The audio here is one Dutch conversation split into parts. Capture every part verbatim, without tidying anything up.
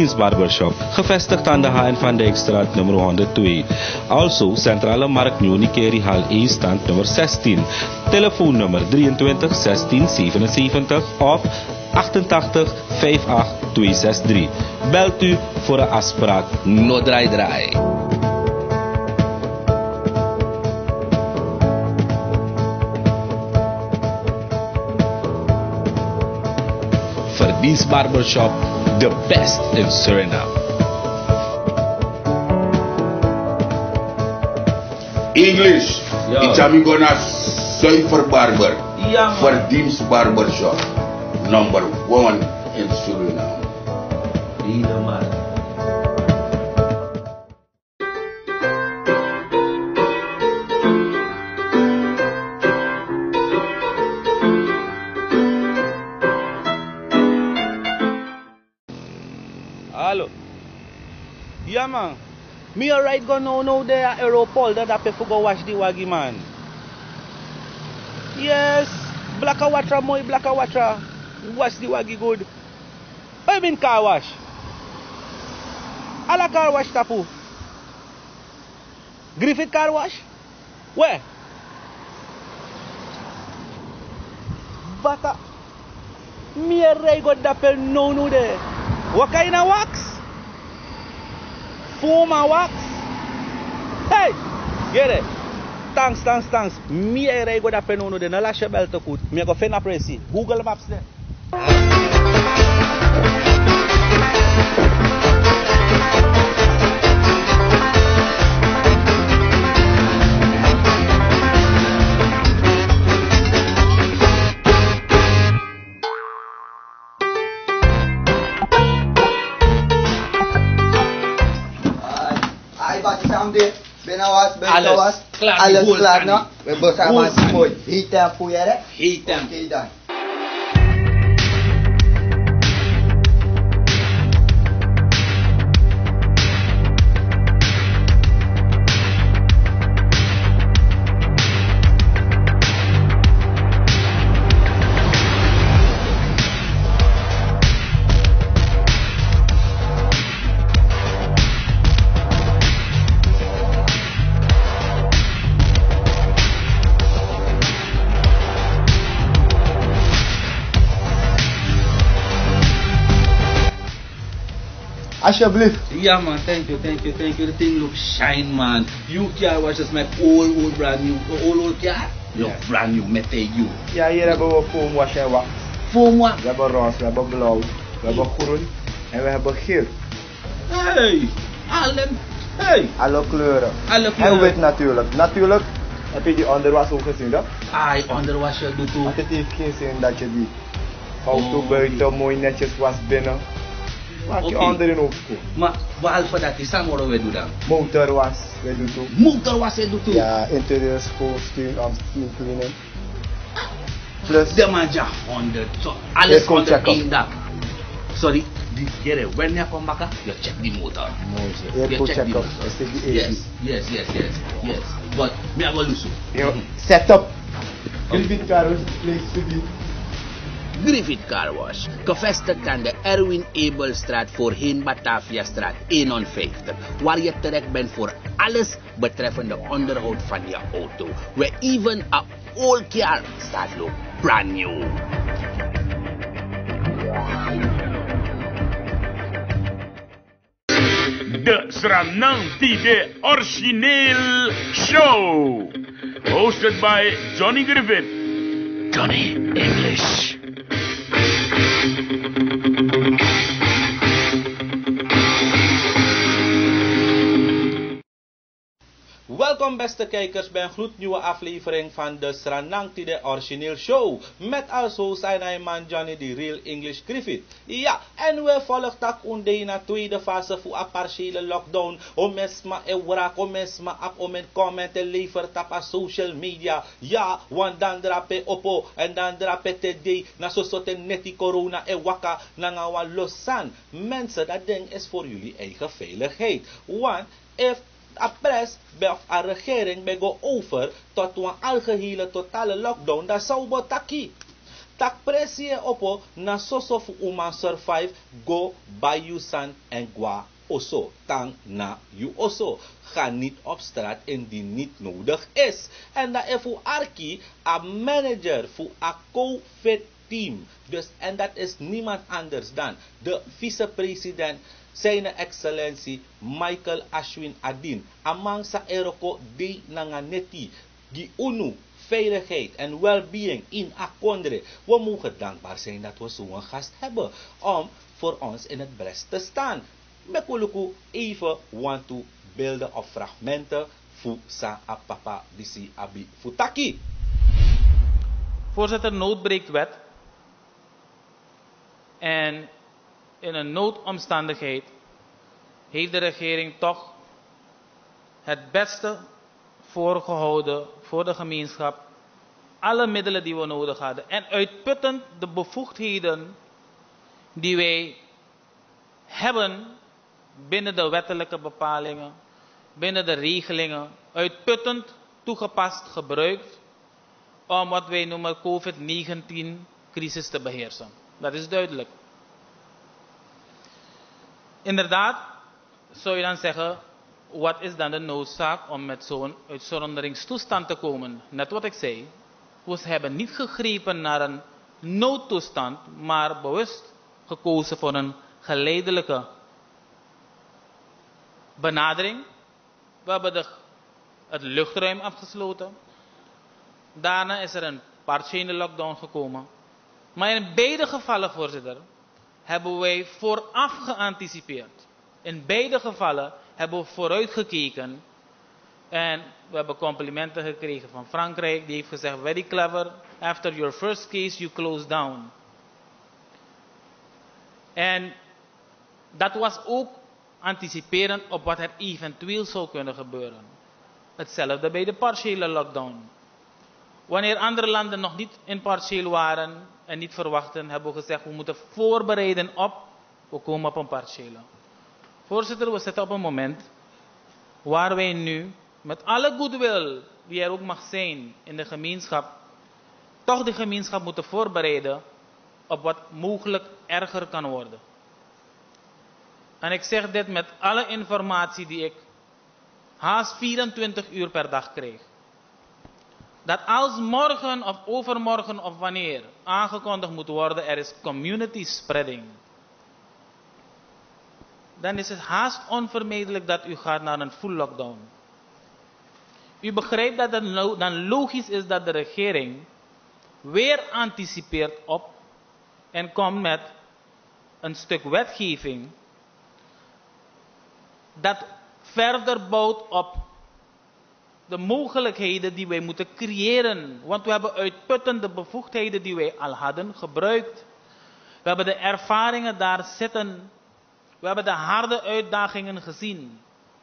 Verdienst Barbershop, gevestigd aan de H N van Dijkstraat nummer honderdtwee. Also Centrale Markt New Nikeri Hal één stand nummer zestien. Telefoonnummer drieëntwintig zestien zevenenzeventig of achtentachtig vijfentachtig tweehonderdzesentachtig. Belt u voor een afspraak. No draai draai. Verdienst Barbershop, the best in Suriname. English, Ja. iets aan gonna zuiver barber. Ja, man. Verdienst Barbershop, number one in Suriname. Helemaal. Hallo. Ja man. Me alright go now now there at Aeropol that I pay for go wash the waggy man. Yes. Black watra moy black watra. Wash the waggy good. I mean car wash. Ala car wash tapu. Griffith car wash? Where? Bata. Me alright go dapel no no there. What kind of wax? Foam and wax? Hey! Get it? Thanks, thanks, thanks. Me I go da penono de na la chebel te koet. Me go fen apresi. Google Maps there. Benawas, Alles benawas, klaar, die alles goal klaar, kan no? niet. We hebben samen Goal mooi. Heet hem voor je, hè? Heet hem. Oké dan. Alsjeblieft. Ja man, thank you, thank you, thank you. The thing looks shine man. You car washes my old, old brand new, old, old car. Look Ja. brand new, met you. Ja, hier hebben we foam wash en wax. Voor moi. We hebben roze, we hebben blauw, we hebben groen en we hebben geel. Hey, allen. Hey, Alle kleuren. alle En kleuren. wit natuurlijk. Natuurlijk heb je die onderwas ook gezien, dat? Ai, onderwas je doet toe. Want het heeft geen zin dat je die auto Oh, buiten mooi netjes was binnen. Maak je Oké. onderin ook schoon. Maar behalve dat, is samen we doen dan. Motor was, we doen toe. Motor was je doet toe. Ja, interieur schoon, stuur, om steam cleaning. Plus, De man ja honderd. So, alles Yes, kom onder check up. één dak. Sorry, die kere, wanneer je komt bakken, je check die motor. Hier Je kom check check die up. motor. Is dit die Yes, A C? yes, yes, yes, yes. But, me have a lusu. Yo, set up. Griffith Carlos place to be. Griffith Car Wash, gevestigd aan de Erwin Abelstraat voorheen Bataviastraat eenenvijftig, waar je terecht bent voor alles betreffende onderhoud van je auto. Where even a old car staat look brand new. De Srananti de Origineel Show. Hosted by Johnny Griffith. Johnny English. Welkom beste kijkers bij een gloednieuwe aflevering van de Sranangti de Origineel Show. Met als host zijn man Johnny the Real English Griffith. Ja, en we volgen tak onder na tweede fase voor een partiële lockdown. Om mesma e wrak, om mesma ap, om en comment te leveren op social media. Ja, want dan drape oppo en dan drape te de na so soten neti corona e waka na ngawa losan. Mensen, dat ding is voor jullie eigen veiligheid. Want if a pres of a regering bij go over tot een algehele totale lockdown, dat zou botaki. tak presie opo na soso fu uma survive go by you san en gwa oso tang na you oso. Ga niet op straat indien niet nodig is. En dat is voor Arki een manager voor een COVID team. Dus, en dat is niemand anders dan de vicepresident, zijn excellentie Michael Ashwin Adin. Amang sa eroko di nanganeti die U N O veiligheid en well-being in Akondre. We mogen dankbaar zijn dat we zo'n gast hebben om voor ons in het bres te staan. Mekuluku even want to beelden of fragmenten voor sa apapa disi abi futaki. Voorzitter, nood breekt wet. En in een noodomstandigheid heeft de regering toch het beste voorgehouden voor de gemeenschap. Alle middelen die we nodig hadden. En uitputtend de bevoegdheden die wij hebben binnen de wettelijke bepalingen, binnen de regelingen, uitputtend toegepast gebruikt om wat wij noemen COVID negentien crisis te beheersen. Dat is duidelijk. Inderdaad, zou je dan zeggen, wat is dan de noodzaak om met zo'n uitzonderingstoestand te komen? Net wat ik zei, we hebben niet gegrepen naar een noodtoestand, maar bewust gekozen voor een geleidelijke benadering. We hebben de, het luchtruim afgesloten. Daarna is er een partiële lockdown gekomen. Maar in beide gevallen, voorzitter, hebben wij vooraf geanticipeerd. In beide gevallen hebben we vooruitgekeken. En we hebben complimenten gekregen van Frankrijk. Die heeft gezegd, very clever. After your first case, you close down. En dat was ook anticiperend op wat er eventueel zou kunnen gebeuren. Hetzelfde bij de partiële lockdown. Wanneer andere landen nog niet in partieel waren en niet verwachten, hebben we gezegd, we moeten voorbereiden op, we komen op een partiële. Voorzitter, we zitten op een moment waar wij nu, met alle goodwill die er ook mag zijn in de gemeenschap, toch de gemeenschap moeten voorbereiden op wat mogelijk erger kan worden. En ik zeg dit met alle informatie die ik haast vierentwintig uur per dag kreeg. Dat als morgen of overmorgen of wanneer aangekondigd moet worden, er is community spreading. Dan is het haast onvermijdelijk dat u gaat naar een full lockdown. U begrijpt dat het dan logisch is dat de regering weer anticipeert op en komt met een stuk wetgeving dat verder bouwt op de mogelijkheden die wij moeten creëren. Want we hebben uitputtende bevoegdheden die wij al hadden gebruikt. We hebben de ervaringen daar zitten. We hebben de harde uitdagingen gezien.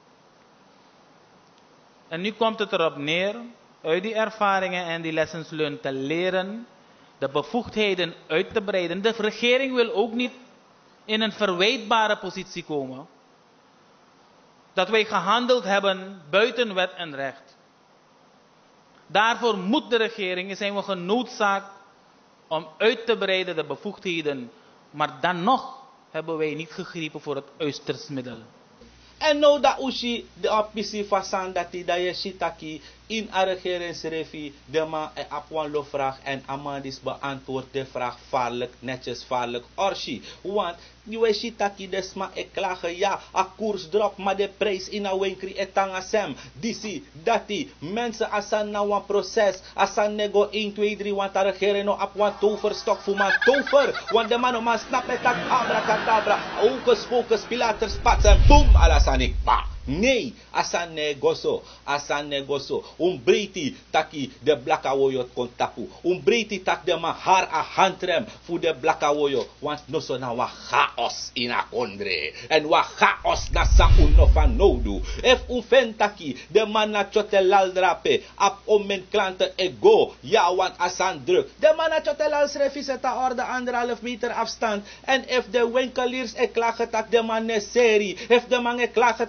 En nu komt het erop neer, uit die ervaringen en die lessons learned te leren, de bevoegdheden uit te breiden. De regering wil ook niet in een verwijtbare positie komen. Dat wij gehandeld hebben buiten wet en recht. Daarvoor moet de regering, zijn we genoodzaakt om uit te breiden de bevoegdheden. Maar dan nog hebben wij niet gegrepen voor het uiterste middel. En nou dat ushi de optie van dat die dat je shitaki in een regeringsrevie de man een apwanlo vraag en Amandis beantwoordt de vraag vaarlijk, netjes vaarlijk orshi. Want die shitaki desma e klagen ja, a koers drop maar de prijs in a winkri etanga sem. Disi, dati, mensen asan na wan proces, asan nego één, twee, drie, want de regering no ap wan toverstok voor man tover. Want de man no man snap het tak abracadabra, hocus pocus, pilater spats en boom, alasanik pa. Nee, asan negoso, asan negoso. Um breiti taki de blakawoyo kontapu. Um breiti tak de ma har a handrem voor de blakawoyo. Want no so na wa chaos in a kondre. En wa chaos na sa uno van nodu. If un fentaki de man na chote laldrape. Ap om men klanten ego. Ja, want asan druk. De man na chote lalsrefi zeta orde anderhalf meter afstand. En if de winkeliers e klagen tak de man ne serie. If de man e klagen tak de man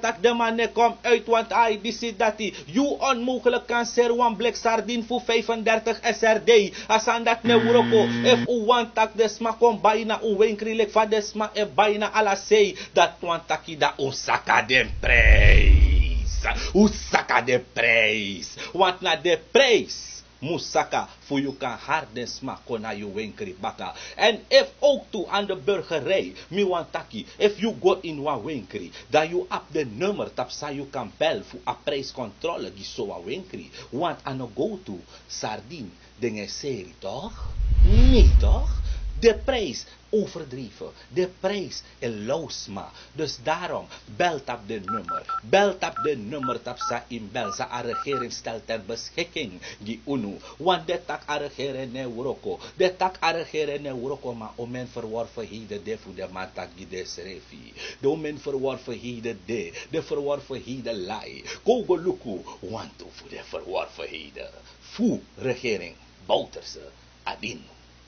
man kom uit, want ai, die zit dat die. You onmogelijk kan ser one black sardine voor vijfendertig S R D. Asan dat ne wuroko, if u want tak de sma kom bijna u winkrilek van de sma e bijna ala say. Dat want taki da usaka den prijs. Usaka de prijs. Want na de prijs. Musaka voor je kan harde smaak na je winkri baka. En if ook toe aan de burgerij, mi want taki, if you go in one winkri, dat you op de nummer tap sa you kan bel voor a prijscontrole die zo a winkri. Want aan no go to sardine, dingen serie toch? Nee toch? De prijs overdreven. De prijs is loosma. Dus daarom belt op de nummer. Belt op de nummer dat ze in bel. Ze a regering stelt ter beschikking die U N O. Want de tak a regering in Europa. De tak a regering in Europa. Maar om men verworvenheden de voor de matak die de srefi. De om men verworvenheden de. De verworvenheden lai. Kogo luku. Want voor de verworvenheden. Voor regering. Bouterse. Adin.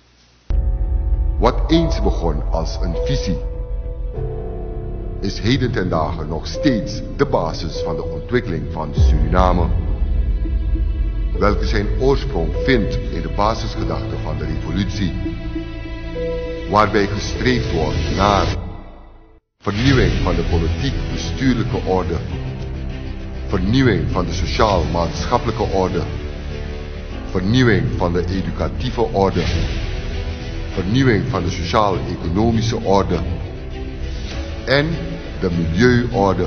Wat eens begon als een visie, is heden ten dagen nog steeds de basis van de ontwikkeling van Suriname, welke zijn oorsprong vindt in de basisgedachte van de revolutie, waarbij gestreefd wordt naar vernieuwing van de politiek-bestuurlijke orde, vernieuwing van de sociaal-maatschappelijke orde, vernieuwing van de educatieve orde, vernieuwing van de sociaal-economische orde en de milieuorde.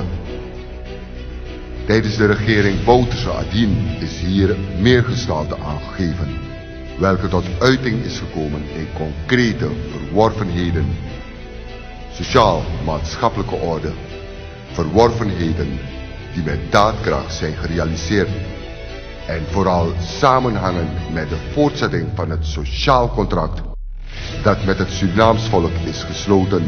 Tijdens de regering Bouterse Adien is hier meer gestalte aangegeven, welke tot uiting is gekomen in concrete verworvenheden, sociaal-maatschappelijke orde, verworvenheden die met daadkracht zijn gerealiseerd en vooral samenhangen met de voortzetting van het sociaal contract dat met het Surinaams volk is gesloten.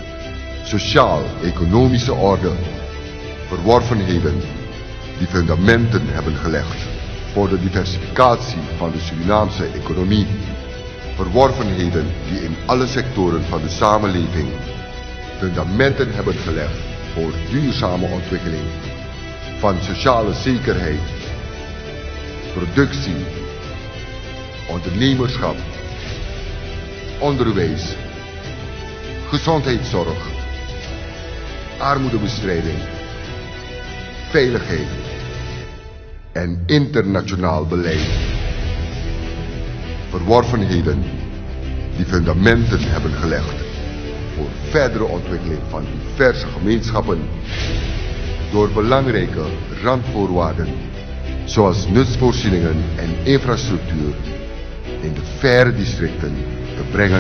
Sociaal-economische orde, verworvenheden die fundamenten hebben gelegd voor de diversificatie van de Surinaamse economie. Verworvenheden die in alle sectoren van de samenleving fundamenten hebben gelegd voor duurzame ontwikkeling van sociale zekerheid, productie, ondernemerschap, onderwijs, gezondheidszorg, armoedebestrijding, veiligheid en internationaal beleid. Verworvenheden die fundamenten hebben gelegd voor verdere ontwikkeling van diverse gemeenschappen door belangrijke randvoorwaarden zoals nutsvoorzieningen en infrastructuur in de verre districten te brengen.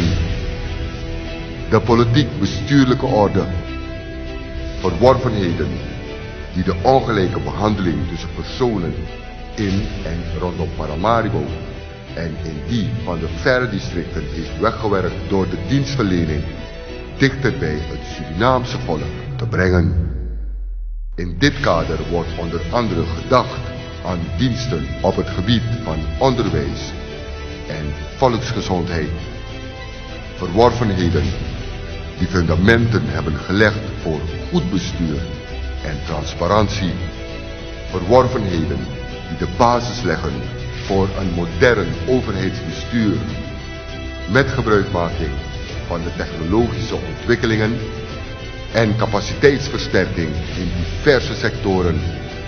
De politiek-bestuurlijke orde, verworvenheden die de ongelijke behandeling tussen personen in en rondom Paramaribo en in die van de verre districten heeft weggewerkt door de dienstverlening dichter bij het Surinaamse volk te brengen. In dit kader wordt onder andere gedacht aan diensten op het gebied van onderwijs en volksgezondheid. Verworvenheden die fundamenten hebben gelegd voor goed bestuur en transparantie. Verworvenheden die de basis leggen voor een modern overheidsbestuur met gebruikmaking van de technologische ontwikkelingen en capaciteitsversterking in diverse sectoren.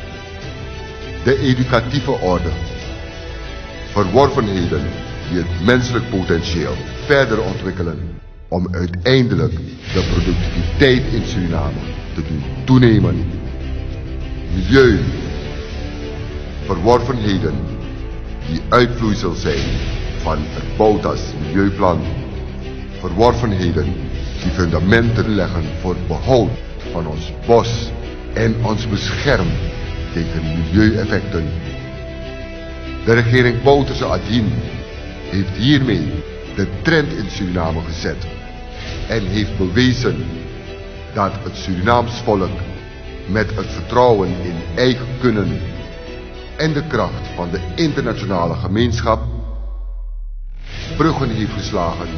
De educatieve orde, verworvenheden die het menselijk potentieel verder ontwikkelen om uiteindelijk de productiviteit in Suriname te doen toenemen. Milieu, verworvenheden die uitvloeisel zijn van het Boutas Milieuplan. Verworvenheden die fundamenten leggen voor het behoud van ons bos en ons beschermen tegen milieueffecten. De regering Bouterse Adien heeft hiermee de trend in Suriname gezet en heeft bewezen dat het Surinaams volk met het vertrouwen in eigen kunnen en de kracht van de internationale gemeenschap bruggen heeft geslagen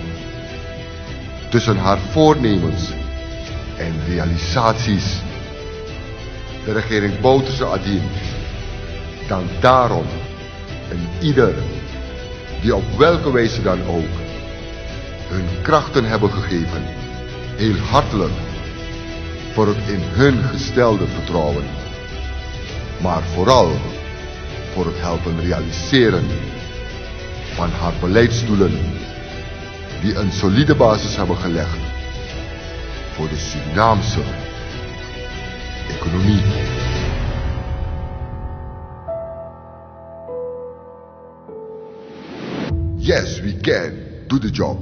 tussen haar voornemens en realisaties. de regering Bouterse Adien dankt daarom en ieder die op welke wijze dan ook hun krachten hebben gegeven, heel hartelijk voor het in hun gestelde vertrouwen, maar vooral voor het helpen realiseren van haar beleidsdoelen die een solide basis hebben gelegd voor de Surinaamse economie. Yes, we can do the job.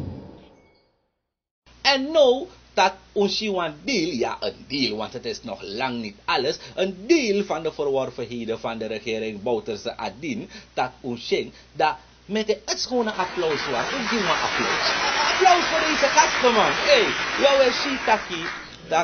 En nou dat ons een deel, ja een deel, want het is nog lang niet alles, een deel van de verworvenheden van de regering Bouterse Adien, dat ons zingt, dat met een het schone applaus was. Ik doe maar applaus. Applaus voor deze gasten, man. Hé, jouw Shitaki, dat,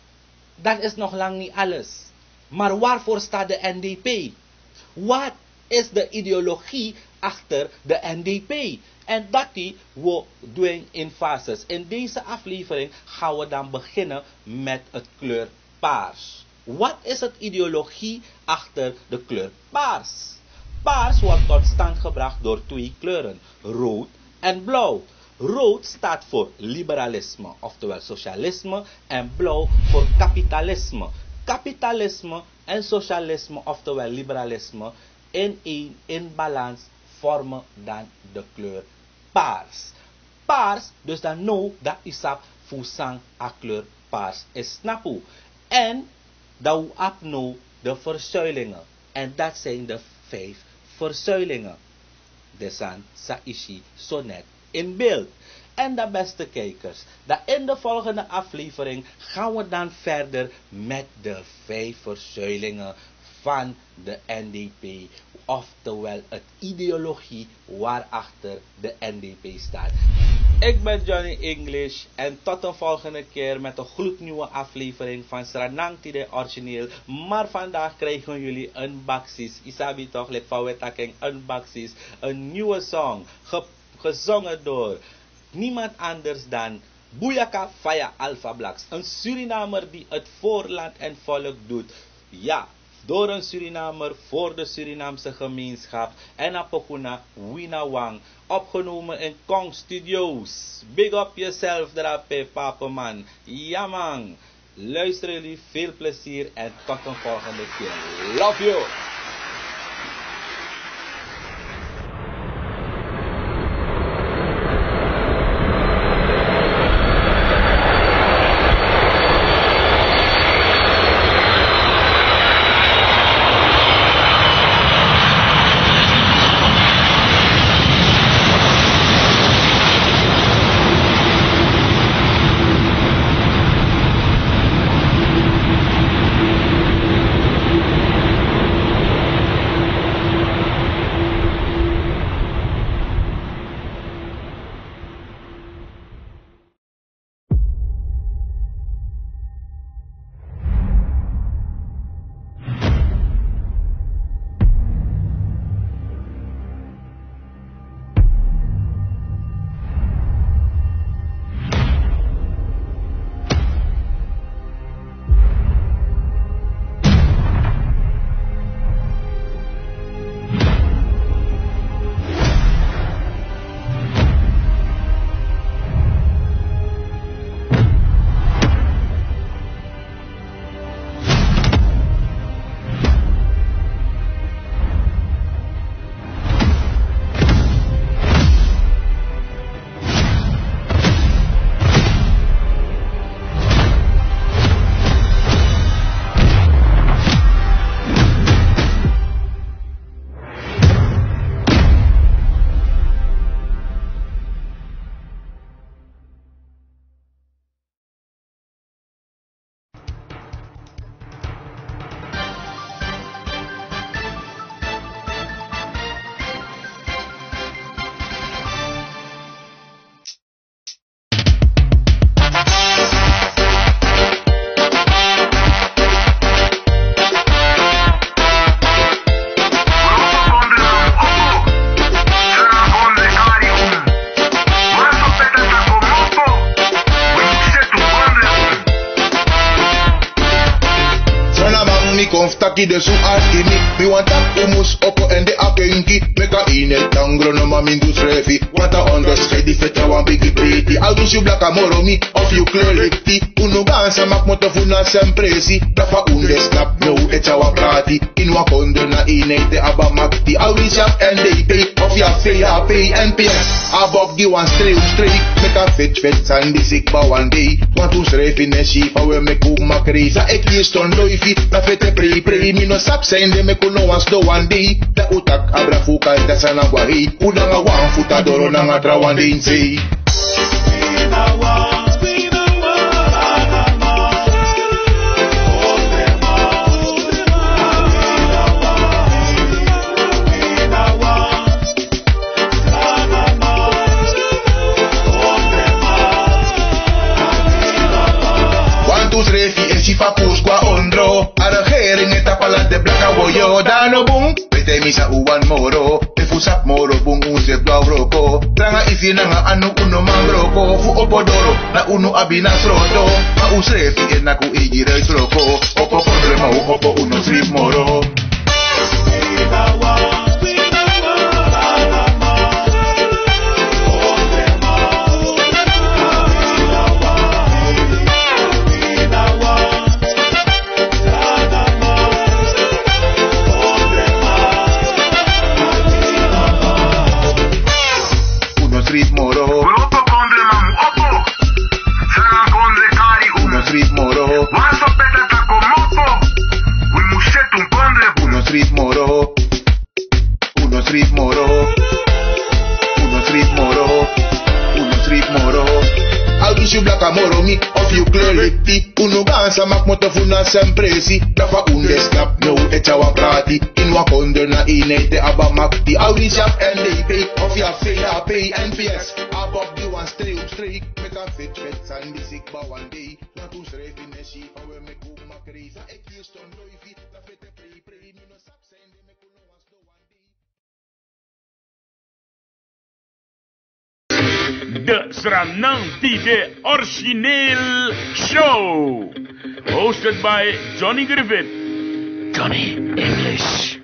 dat is nog lang niet alles. Maar waarvoor staat de N D P? Wat is de ideologie achter de N D P? En dat die we doen in fases. In deze aflevering gaan we dan beginnen met het kleur paars. Wat is het ideologie achter de kleur paars? Paars wordt tot stand gebracht door twee kleuren, rood en blauw. Rood staat voor liberalisme, oftewel socialisme, en blauw voor kapitalisme. Kapitalisme en socialisme, oftewel liberalisme, in één, in balans, vormen dan de kleur paars. Paars, dus dan nou dat isap fusang a kleur paars is snapu. En dat we ap nou de verzuilingen. En dat zijn de vijf verzuilingen. Desan Saishi Sonnet in beeld. En de beste kijkers, dat in de volgende aflevering gaan we dan verder met de vijf verzuilingen van de N D P. Oftewel het ideologie waarachter de N D P staat. Ik ben Johnny English en tot een volgende keer met een gloednieuwe aflevering van Sranang Tide Origineel. Maar vandaag krijgen jullie een baksis. Isabi toch, lek van wetaking, een baksis. Een nieuwe song, ge gezongen door niemand anders dan Buyaka Faya Alpha Blacks. Een Surinamer die het voor land en volk doet. Ja, door een Surinamer voor de Surinaamse gemeenschap. En Apokuna Winawang. Opgenomen in Kong Studios. Big up yourself, drape papaman. Ja man. Luister jullie, veel plezier en tot een volgende keer. Love you. Taki de su askini. Mi want tap umus oko en de akenki. Meka inet tangro no mamindu srefi. Wanta onderscheid die feta wan bigi pretty. I wish you black amoro mi of you clarity. Uno gansa mak moto funa sempresi. Dafa unde snap no echa wa prati. Inwa kondo na inete aba makti. I wish up and they pay of ya say ya pay N P S. Above give one straight straight. Make a fit fit sandy sick ba one day. Want to srefi ne shifa we me kum makrisa. Ek ye stond loifi. Na fete pray pray mi no sap sende me kuno was do one day. Da utak abra fuka ita sana guari. Una nga wan futa doro na nga tra one day insay. Sifa pus kwa ondro. A regering eta palat de blaka woyo. Dano bung, pete misa uwan moro. Te fusap moro bung unse blau roko. Tranga isi na nga anu uno mangroko. Fu opodoro na uno abinas roto. Ma usrefi en naku igire troko. Opo problema u opo uno srip moro. Moro mi of you clarity. Uno gansa mak moto funa sempresi. Dafa unde snap no echa wa prati. Inwa kondo na inete aba makti. I wish up and they pay of ya say ya pay N P S. Above the one straight straight. Make a fit fit sandy sick ba one day. Na tu srefi ne shifa we me kum makrisa. Ek ye stond loifi. Na fete pray pray mi no sap sende me kuno was do one day. De Sranang T V Origineel Show. Hosted by Johnny Griffith. Johnny English.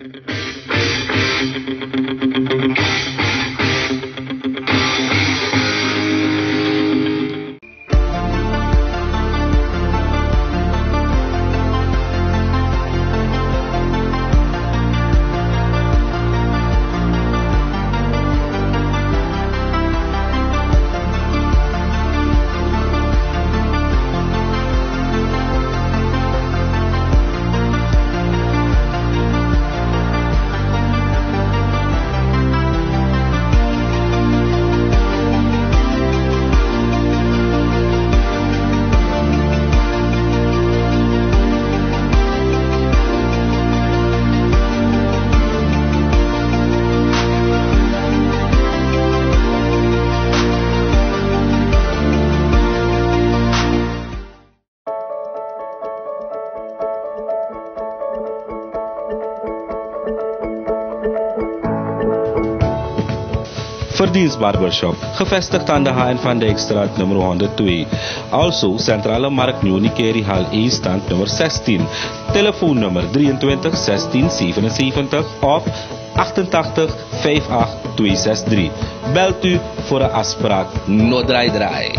Verdienst Barbershop, gevestigd aan de H N van Dijkstraat nummer honderdtwee. Also Centrale Markt New Nikeri Hal één stand nummer zestien. Telefoonnummer drieëntwintig zestien zevenenzeventig of achtentachtig vijfentachtig tweehonderdzesentachtig. Belt u voor een afspraak. No draai draai.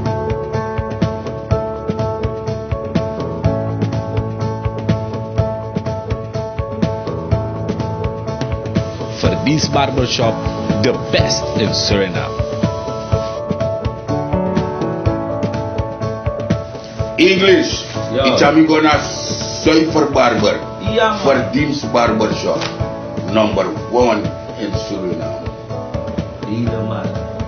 Verdienst Barbershop, the best in Suriname. English. Ja. Ik heb gonna zuiver barber. Ja, man. Verdienst barbershop. Number one in Suriname. Helemaal.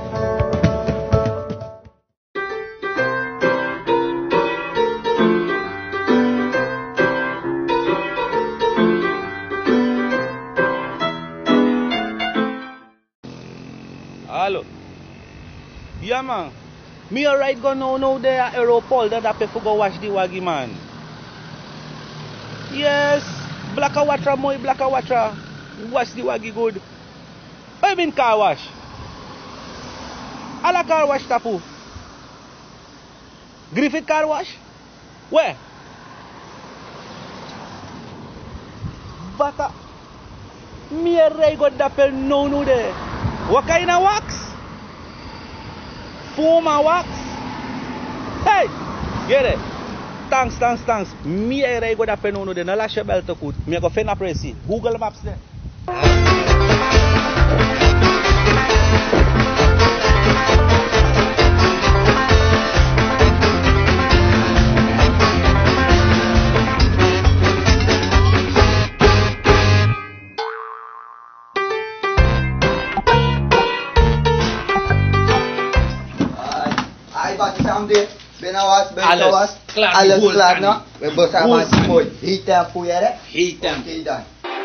Hallo. Ja man. Me alright go now now there at Aeropol that I pay for go wash the waggy man. Yes. Black a watra moy black a watra. Wash the waggy good. I mean car wash. Ala car wash tapu. Griffith car wash? Where? Wat a... Meer rij go dapper no no de. What kind of wax? Foam and wax? Hey! Get it? Thanks, thanks, thanks. Meer rij go dapper no no de. Nou laat je bel te goed. Meer go vinden pressie. Google Maps de. Benawas, Alles benawas, klaar, alles goed, klaar, Annie. no? We bossen Goed, maar Annie. mooi. Heet hem voor je, hè? Heet hem. Oké dan.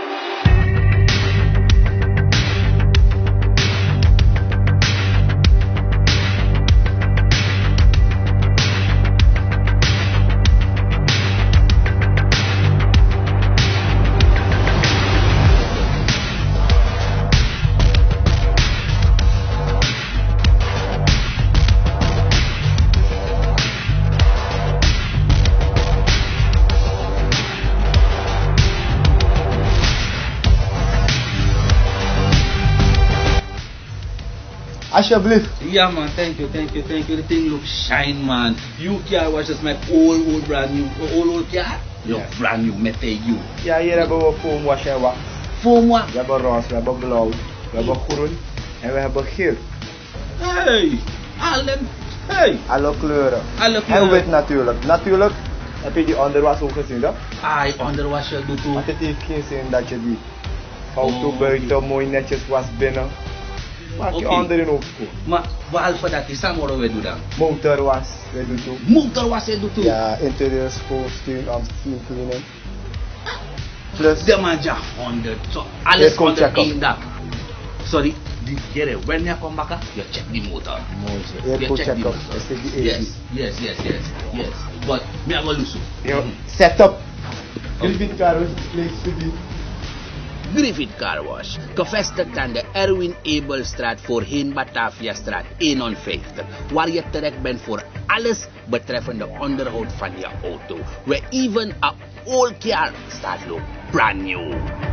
Alsjeblieft. Ja man, thank you, thank you, thank you. The thing looks shine man. You car was just my old, old brand new, old, old car. Look Yeah. brand new, met you. Ja, hier hebben we foam wash en wax. Voor moi. We hebben roze, we hebben blauw, we hebben groen en we hebben geel. Hey, allen. Hey. Alle kleuren. Alle En kleuren. wit natuurlijk. Natuurlijk heb je die onderwas ook gezien, hè? Ai, onderwas je doet toe. Want het heeft geen zin dat je die auto Oh, buiten mooi netjes was binnen. Maak je Oké. onderin ook schoon. Maar behalve dat, is Samoro we doen dan. Motor was, we doen toe. Motor was je doet toe. Ja, interieur schoon, steun, om steam cleaning. Plus, De man ja honderd. So, alles Yes, kom onder check up. één dak. Sorry, die kere, when you come back, you check the motor. Hier You kom check check the up. motor. Is dit die Yes, A C? yes, yes, yes, yes. But me have a lusu. Yo, set up. Griffith Carlos place to be. Griffith Car Wash, gevestigd aan de Erwin Abelstraat voorheen Bataviastraat eenenvijftig, waar je terecht bent voor alles betreffende onderhoud van je auto. Where even a old car staat look brand new.